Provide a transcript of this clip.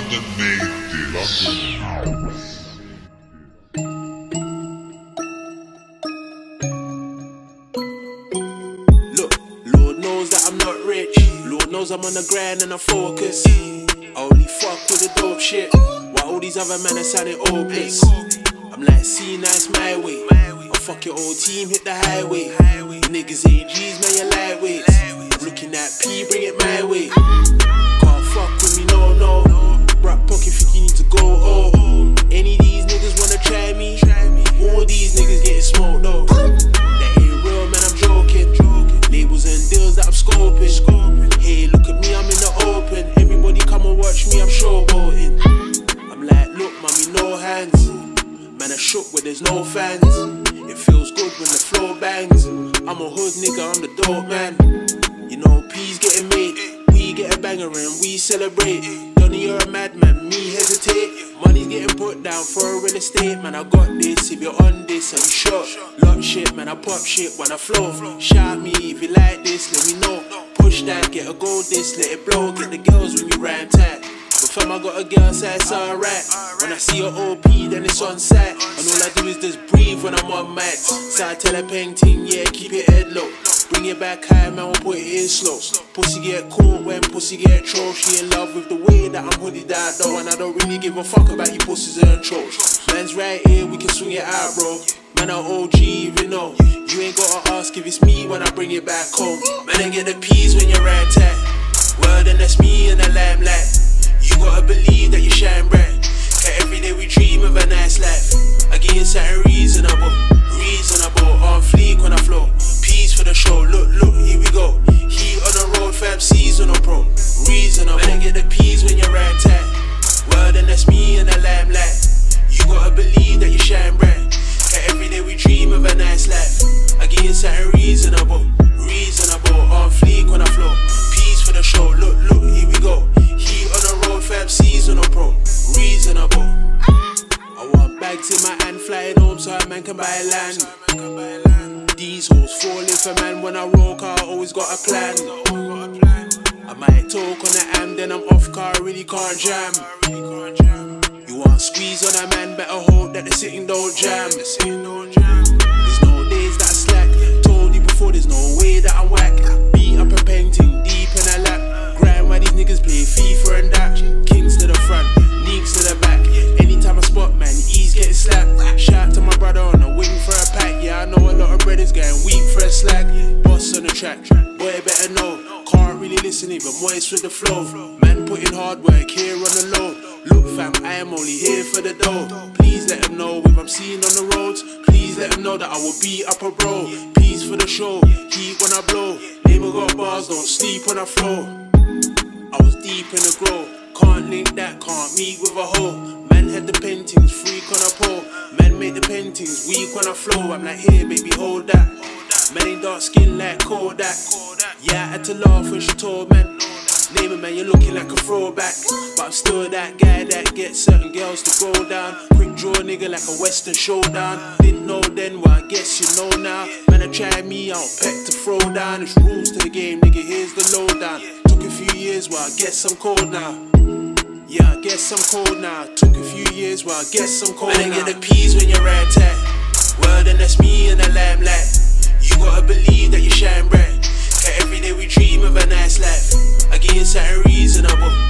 London made this. Look, Lord knows that I'm not rich. Lord knows I'm on the grind and I focus. I only fuck with the dope shit, while all these other men are sounding hopeless. I'm like, see, nice my way. I fuck your whole team, hit the highway. You niggas ain't G's, man, you're lightweights. I'm looking at P, bring it my way. Can't fuck with me, no, no. Rap pocket, think you need to go, oh. Any of these niggas wanna try me? All these niggas getting smoked, though. That ain't real, man, I'm joking. Labels and deals that I'm scoping. Hey, look at me, I'm in the open. Everybody come and watch me, I'm showboating. I'm like, look, mommy, no hands. Man, I shook where there's no fans. It feels good when the floor bangs. I'm a hood nigga, I'm the dope man. You know, P's getting made. We get a banger and we celebrate. Donnie, you're a madman, me hesitate. Money's getting put down for a real estate. Man, I got this, if you're on this, are you sure? Lot shit, man, I pop shit when I flow. Shout me if you like this, let me know. Push that, get a gold this, let it blow. Get the girls with me rhyme tight. But fam, I got a girl, so it's alright. When I see a OP, then it's on sight. And all I do is just breathe when I'm on mics. So I tell her painting, yeah, keep your head low. Bring it back high, man, we'll put it in slow. Pussy get cool when pussy get troll. She in love with the way that I'm hooded out though. And I don't really give a fuck about you pussies and trolls. Man's right here, we can swing it out, bro. Man, I'm OG, even know. You ain't gotta ask if it's me when I bring it back home. Man, I get the peas when you're right tight. Well, then that's me in the limelight. You gotta believe that you shine bright. Cause every day we dream of a nice life. I give you something reasonable, on fleek when I flow. Peace for the show, look, here we go. Heat on the road, fam, seasonal pro. Reasonable, and get the peas when you're right tight. Well, then that's me in the limelight. You gotta believe that you shine bright. Cause every day we dream of a nice life. I give you something reasonable, on fleek when I flow. Peace for the show, look, here we go. Heat on the road, fam, seasonal pro. Reasonable. I want bags in my hand, flying home so a man can buy land. These hoes falling for man when I roll, car I always got a plan. I might talk on the am, then I'm off, car I really can't jam. You want squeeze on a man, better hope that the sitting don't jam. There's no days that I slack. Told you before, there's no way that I'm whack. Beat up a painting, deep in a lap. Grind while these niggas play FIFA and that. Kings to the front, neeks to the back. Anytime I spot, man, he's getting slapped. Shout to my brother on the wing for a pack. Yeah, I know a lot of brothers getting weak for a slack. Boss on the track, boy better know. Can't really listen even moist with the flow. Man putting hard work here on the low. Look fam, I am only here for the dough. Please let them know if I'm seen on the roads. Please let them know that I will beat up a bro. Peace for the show, heat when I blow. Neighbor got bars, don't sleep when I flow. I was deep in the grow. Can't link that, can't meet with a hoe. Man had the paintings, freak on a pole. Man made the paintings, weak when I flow. I'm like, here baby, hold that. Man ain't dark skin like Kodak. Yeah, I had to laugh when she told man. Name it, man, you're looking like a throwback. But I'm still that guy that gets certain girls to go down. Quick draw nigga like a western showdown. Didn't know then, well I guess you know now. Man, I try me, I don't peck to throw down. There's rules to the game, nigga, here's the lowdown. Took a few years, well I guess I'm cold now. Yeah, I guess I'm cold now. Took a few years, well I guess I'm cold now. Man, I get the peas when you're right tight. Well, then that's me in the limelight. You gotta believe that you shine bright. Cause every day we dream of a nice life. I give you something reasonable.